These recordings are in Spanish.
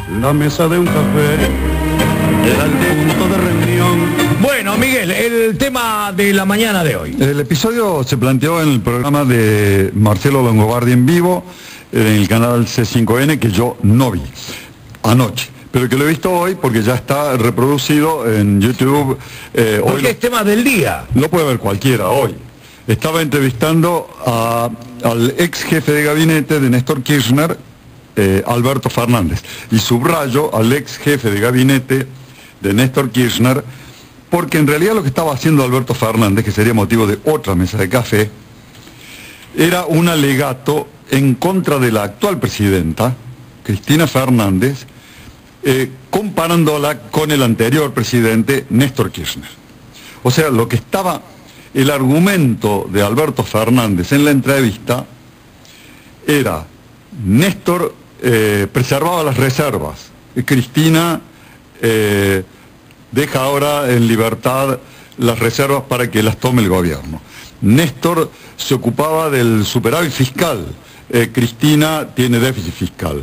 La mesa de un café era el punto de reunión. Bueno, Miguel, el tema de la mañana de hoy. El episodio se planteó en el programa de Marcelo Longobardi en vivo, en el canal C5N, que yo no vi anoche, pero que lo he visto hoy porque ya está reproducido en YouTube. Porque es tema del día. Lo puede ver cualquiera hoy. Estaba entrevistando al ex jefe de gabinete de Néstor Kirchner, Alberto Fernández, y subrayo al ex jefe de gabinete de Néstor Kirchner, porque en realidad lo que estaba haciendo Alberto Fernández, que sería motivo de otra mesa de café, era un alegato en contra de la actual presidenta, Cristina Fernández, comparándola con el anterior presidente, Néstor Kirchner. O sea, lo que estaba, el argumento de Alberto Fernández en la entrevista era: Néstor preservaba las reservas, Cristina deja ahora en libertad las reservas para que las tome el gobierno. Néstor se ocupaba del superávit fiscal, Cristina tiene déficit fiscal.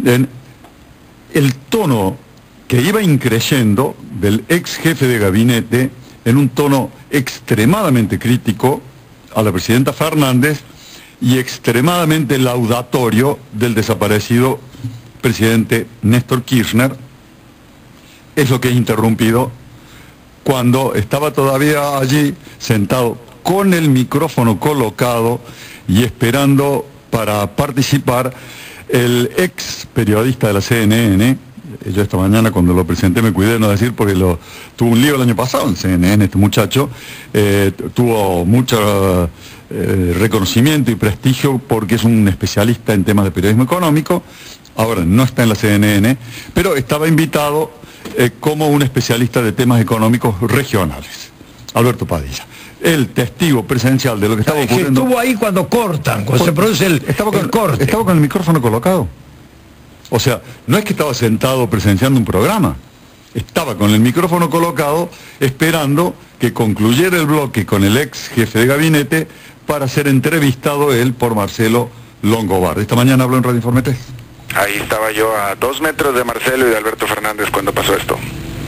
El tono que iba increyendo del ex jefe de gabinete en un tono extremadamente crítico a la presidenta Fernández y extremadamente laudatorio del desaparecido presidente Néstor Kirchner, es lo que es interrumpido cuando estaba todavía allí sentado con el micrófono colocado y esperando para participar el ex periodista de la CNN. Yo esta mañana cuando lo presenté me cuidé de no decir, porque tuvo un lío el año pasado en CNN, este muchacho, tuvo mucho reconocimiento y prestigio porque es un especialista en temas de periodismo económico. Ahora no está en la CNN, pero estaba invitado como un especialista de temas económicos regionales, Alberto Padilla, el testigo presencial de lo que estaba ocurriendo. Estuvo ahí cuando cortan, cuando se produce el corte. Estaba con el micrófono colocado. O sea, no es que estaba sentado presenciando un programa, estaba con el micrófono colocado esperando que concluyera el bloque con el ex jefe de gabinete para ser entrevistado él por Marcelo Longobardi. Esta mañana habló en Radio Informe 3. Ahí estaba yo a 2 metros de Marcelo y de Alberto Fernández cuando pasó esto.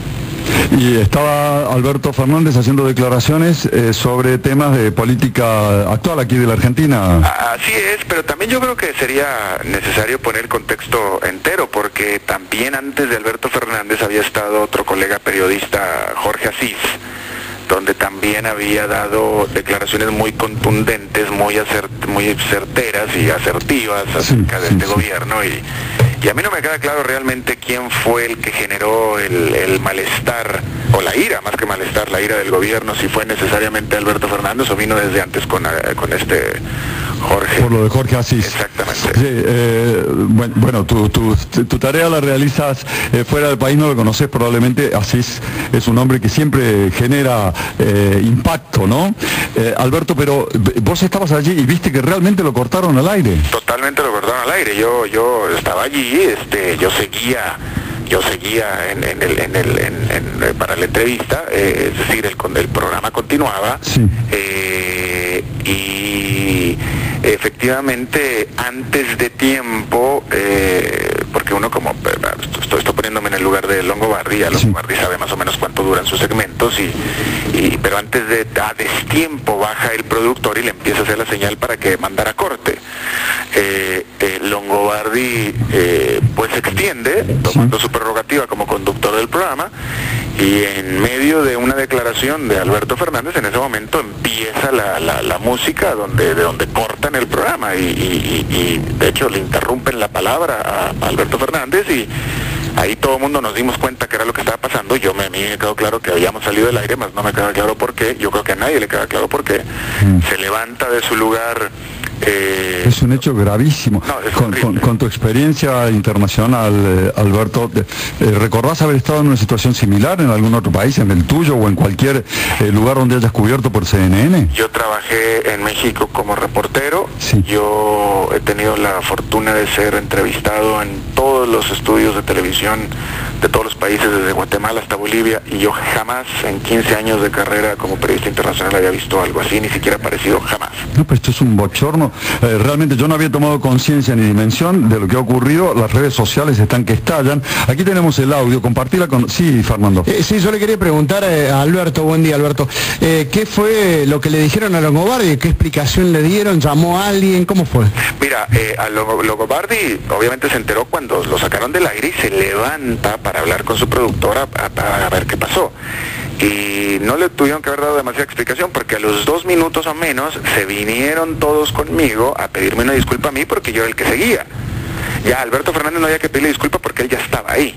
Y estaba Alberto Fernández haciendo declaraciones sobre temas de política actual aquí de la Argentina. Así es, pero también yo creo que sería necesario poner contexto entero, porque también antes de Alberto Fernández había estado otro colega periodista, Jorge Asís, donde también había dado declaraciones muy contundentes, muy certeras y asertivas acerca de este gobierno, y a mí no me queda claro realmente quién fue el que generó el malestar, o la ira, más que malestar, la ira del gobierno, si fue necesariamente Alberto Fernández o vino desde antes con este Jorge. Por lo de Jorge Asís. Exactamente. Sí, bueno, tu tarea la realizas fuera del país, no lo conoces probablemente. Asís es un hombre que siempre genera impacto, ¿no? Alberto, pero vos estabas allí y viste que realmente lo cortaron al aire. Totalmente lo cortaron al aire. Yo estaba allí, yo seguía para la entrevista, es decir, el programa continuaba. Sí. Y efectivamente antes de tiempo, porque uno como estoy poniéndome en el lugar de Longobardi, Longobardi sabe más o menos cuánto duran sus segmentos, pero antes de a destiempo baja el productor y le empieza a hacer la señal para que mandara corte. Longobardi pues se extiende, tomando su prerrogativa como conductor del programa, y en medio de una declaración de Alberto Fernández, en ese momento empieza la música de donde cortan el programa, y de hecho le interrumpen la palabra a Alberto Fernández, y ahí todo el mundo nos dimos cuenta que era lo que estaba pasando. A mí me quedó claro que habíamos salido del aire, más no me queda claro por qué. Yo creo que a nadie le queda claro por qué. Se levanta de su lugar. Es un hecho gravísimo. No, con tu experiencia internacional, Alberto, ¿recordás haber estado en una situación similar en algún otro país, en el tuyo o en cualquier lugar donde hayas cubierto por CNN? Yo trabajé en México como reportero. Sí. Yo he tenido la fortuna de ser entrevistado en todos los estudios de televisión de todos los países, desde Guatemala hasta Bolivia, y yo jamás en 15 años de carrera como periodista internacional había visto algo así, ni siquiera parecido, jamás. No, pero esto es un bochorno. Realmente yo no había tomado conciencia ni dimensión de lo que ha ocurrido. Las redes sociales están que estallan. Aquí tenemos el audio, compartirla con... Sí, Fernando. Sí, yo le quería preguntar a Alberto, buen día Alberto, ¿qué fue lo que le dijeron a Longobardi? ¿Qué explicación le dieron? ¿Llamó a alguien? ¿Cómo fue? Mira, a Longobardi obviamente se enteró cuando lo sacaron del aire y se levanta para hablar con su productora para ver qué pasó. Y no le tuvieron que haber dado demasiada explicación, porque a los 2 minutos o menos se vinieron todos conmigo a pedirme una disculpa a mí porque yo era el que seguía. Ya Alberto Fernández no había que pedirle disculpa porque él ya estaba ahí.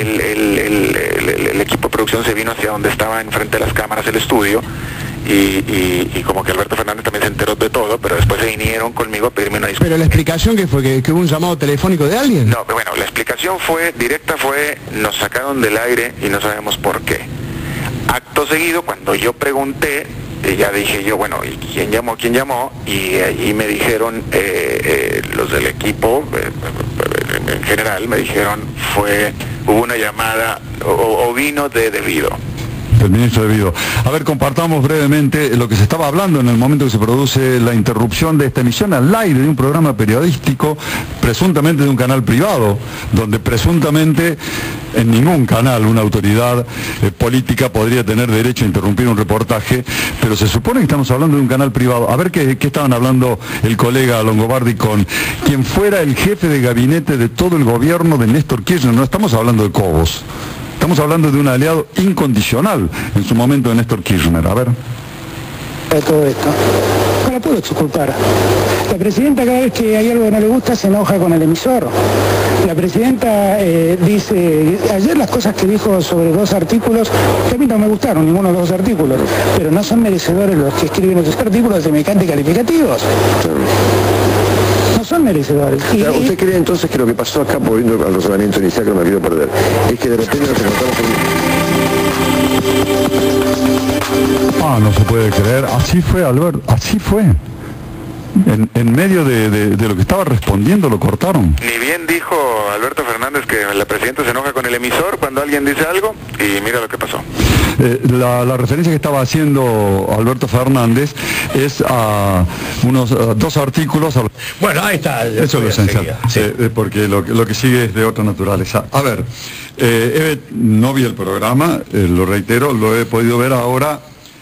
El equipo de producción se vino hacia donde estaba enfrente de las cámaras el estudio y como que Alberto Fernández también se enteró de todo, pero después se vinieron conmigo a pedirme una disculpa. ¿Pero la explicación qué fue? ¿Que hubo un llamado telefónico de alguien? No, bueno, la explicación directa fue, nos sacaron del aire y no sabemos por qué. Acto seguido, cuando yo pregunté, ya dije yo, bueno, ¿y quién llamó? ¿Quién llamó? Y ahí me dijeron, los del equipo, en general, me dijeron, hubo una llamada o vino de debido. El ministro debido. A ver, compartamos brevemente lo que se estaba hablando en el momento que se produce la interrupción de esta emisión al aire de un programa periodístico, presuntamente de un canal privado, donde presuntamente en ningún canal una autoridad política podría tener derecho a interrumpir un reportaje, pero se supone que estamos hablando de un canal privado. A ver qué estaban hablando el colega Longobardi con quien fuera el jefe de gabinete de todo el gobierno de Néstor Kirchner. No estamos hablando de Cobos. Estamos hablando de un aliado incondicional en su momento de Néstor Kirchner. A ver. Todo esto. No la puedo exculpar. La presidenta cada vez que hay algo que no le gusta se enoja con el emisor. La presidenta dice, ayer las cosas que dijo sobre 2 artículos, que a mí no me gustaron ninguno de los 2 artículos, pero no son merecedores los que escriben esos artículos de semejante calificativos. No son merecedores. O sea, ¿usted cree entonces que lo que pasó acá, volviendo al razonamiento inicial que no me quiero perder, es que de repente nos encontramos con... No se puede creer. Así fue, Alberto. Así fue. En medio de lo que estaba respondiendo lo cortaron. Ni bien dijo Alberto Fernández que la presidenta se enoja con el emisor cuando alguien dice algo, y mira lo que pasó. La referencia que estaba haciendo Alberto Fernández es a unos 2 artículos. Bueno, ahí está. Eso es lo esencial, sí. Porque lo que sigue es de otra naturaleza. A ver, no vi el programa, lo reitero, lo he podido ver ahora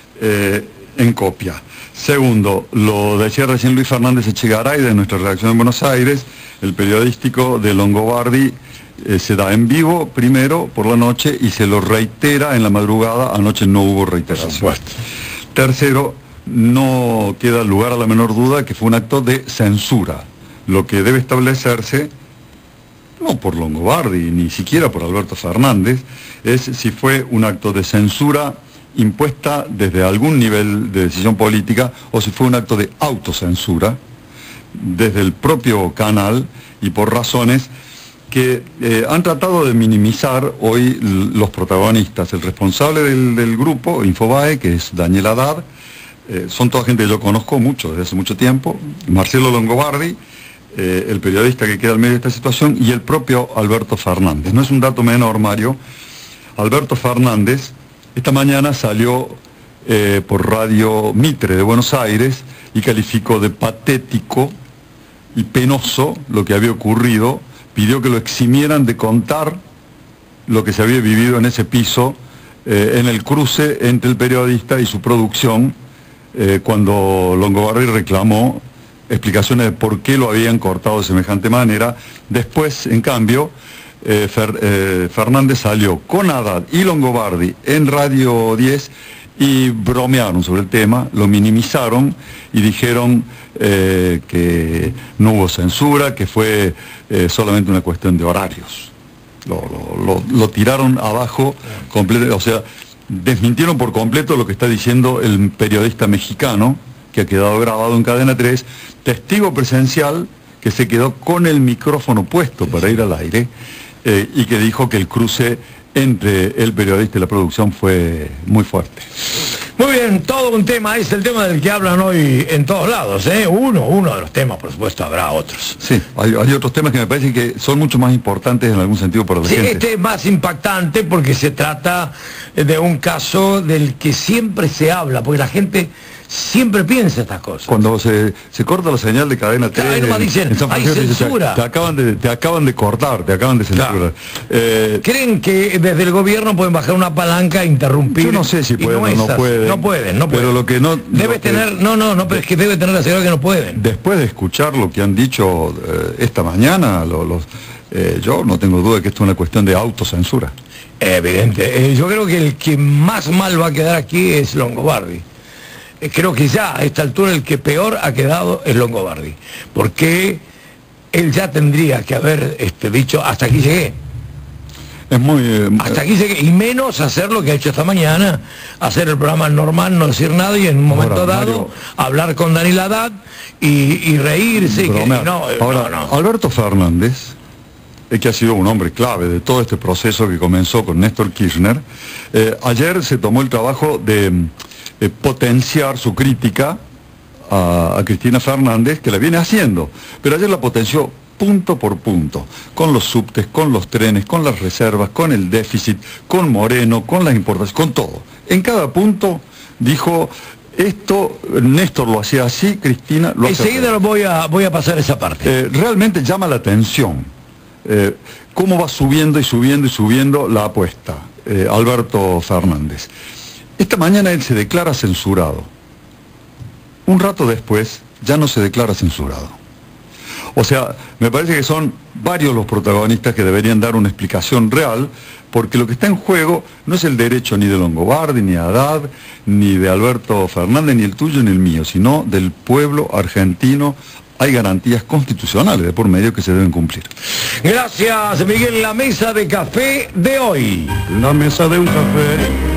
en copia. Segundo, lo decía recién Luis Fernández Echegaray de nuestra redacción en Buenos Aires, el periodístico de Longobardi se da en vivo primero por la noche y se lo reitera en la madrugada. Anoche no hubo reiteración. Tercero, no queda lugar a la menor duda que fue un acto de censura, lo que debe establecerse, no por Longobardi, ni siquiera por Alberto Fernández, es si fue un acto de censura impuesta desde algún nivel de decisión política o si fue un acto de autocensura desde el propio canal y por razones que han tratado de minimizar hoy los protagonistas. El responsable del grupo, Infobae, que es Daniel Haddad, son toda gente que yo conozco mucho, desde hace mucho tiempo, Marcelo Longobardi, el periodista que queda al medio de esta situación, y el propio Alberto Fernández. No es un dato menor, Mario. Alberto Fernández esta mañana salió por Radio Mitre de Buenos Aires y calificó de patético y penoso lo que había ocurrido. Pidió que lo eximieran de contar lo que se había vivido en ese piso, en el cruce entre el periodista y su producción, cuando Longobardi reclamó explicaciones de por qué lo habían cortado de semejante manera. Después, en cambio, Fernández salió con Haddad y Longobardi en Radio 10 y bromearon sobre el tema, lo minimizaron y dijeron que no hubo censura, que fue solamente una cuestión de horarios. Lo tiraron abajo, o sea, desmintieron por completo lo que está diciendo el periodista mexicano, que ha quedado grabado en Cadena 3, testigo presencial, que se quedó con el micrófono puesto para ir al aire, y que dijo que el cruce entre el periodista y la producción fue muy fuerte. Muy bien. Muy bien, todo un tema, es el tema del que hablan hoy en todos lados, ¿eh? Uno de los temas, por supuesto, habrá otros. Sí, hay otros temas que me parecen que son mucho más importantes en algún sentido para la Sí, gente. este es más impactante porque se trata de un caso del que siempre se habla, porque la gente siempre piensa estas cosas. Cuando se corta la señal de cadena 3 Claro, ahí nomás dicen, San hay Francisco, censura. te acaban de cortar, te acaban de censurar. ¿Creen que desde el gobierno pueden bajar una palanca e interrumpir? Yo no sé si Y pueden o es no así. pueden. No pueden. Pero lo que no... Debe lo que- tener, pero es que debe tener la seguridad que no pueden. Después de escuchar lo que han dicho esta mañana, yo no tengo duda de que esto es una cuestión de autocensura. Evidente. Yo creo que el que más mal va a quedar aquí es Longobardi. Creo que ya a esta altura el que peor ha quedado es Longobardi. Porque él ya tendría que haber dicho, hasta aquí llegué. Es muy... Hasta aquí llegué. Y menos hacer lo que ha hecho esta mañana, hacer el programa normal, no decir nada y en un momento Ahora, dado Mario, hablar con Daniel Haddad y reírse. bromear. Ahora, no. Alberto Fernández, que ha sido un hombre clave de todo este proceso que comenzó con Néstor Kirchner, ayer se tomó el trabajo de potenciar su crítica a Cristina Fernández, que la viene haciendo, pero ayer la potenció punto por punto, con los subtes, con los trenes, con las reservas, con el déficit, con Moreno, con las importaciones, con todo. En cada punto dijo, esto Néstor lo hacía así, Cristina lo hace Enseguida voy a pasar esa parte. realmente llama la atención cómo va subiendo y subiendo y subiendo la apuesta Alberto Fernández. Esta mañana él se declara censurado. Un rato después ya no se declara censurado. O sea, me parece que son varios los protagonistas que deberían dar una explicación real, porque lo que está en juego no es el derecho ni de Longobardi, ni de Haddad, ni de Alberto Fernández, ni el tuyo ni el mío, sino del pueblo argentino. Hay garantías constitucionales de por medio que se deben cumplir. Gracias, Miguel. La mesa de café de hoy. La mesa de un café